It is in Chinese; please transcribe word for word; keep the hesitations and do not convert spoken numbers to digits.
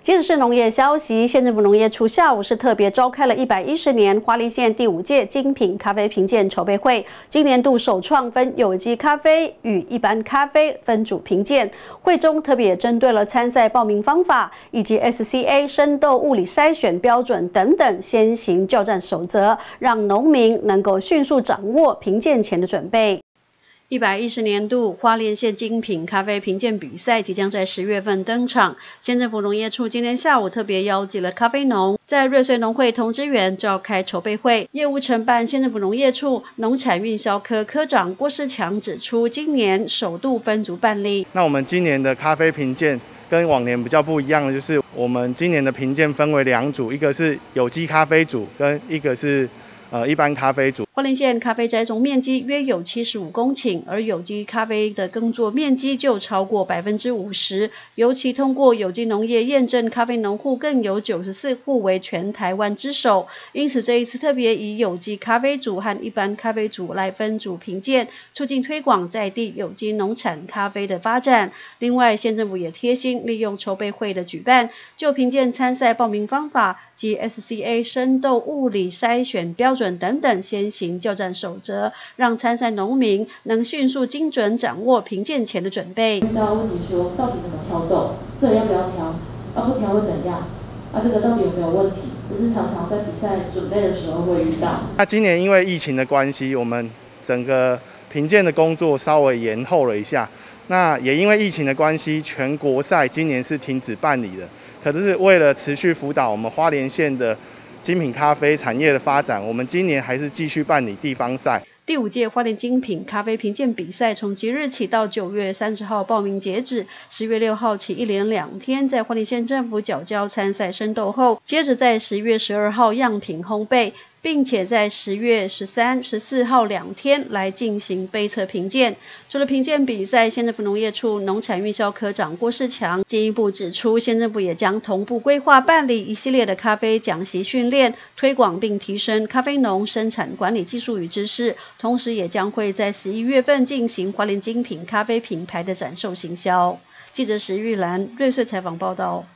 接着是农业消息，县政府农业处下午是特别召开了一百一十年花莲县第五届精品咖啡评鉴筹备会，今年度首创分有机咖啡与一般咖啡分组评鉴。会中特别针对了参赛报名方法以及 S C A 生豆物理筛选标准等等先行教战守则，让农民能够迅速掌握评鉴前的准备。一百一十年度花莲县精品咖啡评鉴比赛即将在十月份登场。县政府农业处今天下午特别邀集了咖啡农，在瑞穗农会同支园召开筹备会。业务承办县政府农业处农产运销科科长郭世强指出，今年首度分组办理。 那我们今年的咖啡评鉴跟往年比较不一样的，就是我们今年的评鉴分为两组，一个是有机咖啡组，跟一个是呃一般咖啡组。 花莲县咖啡栽种面积约有七十五公顷，而有机咖啡的耕作面积就超过百分之五十。尤其通过有机农业验证咖啡农户更有九十四户为全台湾之首。因此这一次特别以有机咖啡组和一般咖啡组来分组评鉴，促进推广在地有机农产咖啡的发展。另外，县政府也贴心利用筹备会的举办，就评鉴参赛报名方法及 S C A 生豆物理筛选标准等等先行教战守则，让参赛农民能迅速精准掌握评鉴前的准备。 遇到问题说，到底怎么挑豆？这个要不要挑？啊，不挑会怎样？啊，这个到底有没有问题？就是常常在比赛准备的时候会遇到。 那今年因为疫情的关系，我们整个评鉴的工作稍微延后了一下。那也因为疫情的关系，全国赛今年是停止办理的。可是为了持续辅导我们花莲县的精品咖啡产业的发展，我们今年还是继续办理地方赛。 第五届花莲精品咖啡评鉴比赛从即日起到九月三十号报名截止，十月六号起一连两天在花莲县政府缴交参赛生豆后，接着在十月十二号样品烘焙，并且在十月十三、十四号两天来进行杯测评鉴。除了评鉴比赛，县政府农业处农产运销科长郭世强进一步指出，县政府也将同步规划办理一系列的咖啡讲习训练，推广并提升咖啡农生产管理技术与知识，同时也将会在十一月份进行花莲精品咖啡品牌的展售行销。记者石玉兰瑞穗采访报道。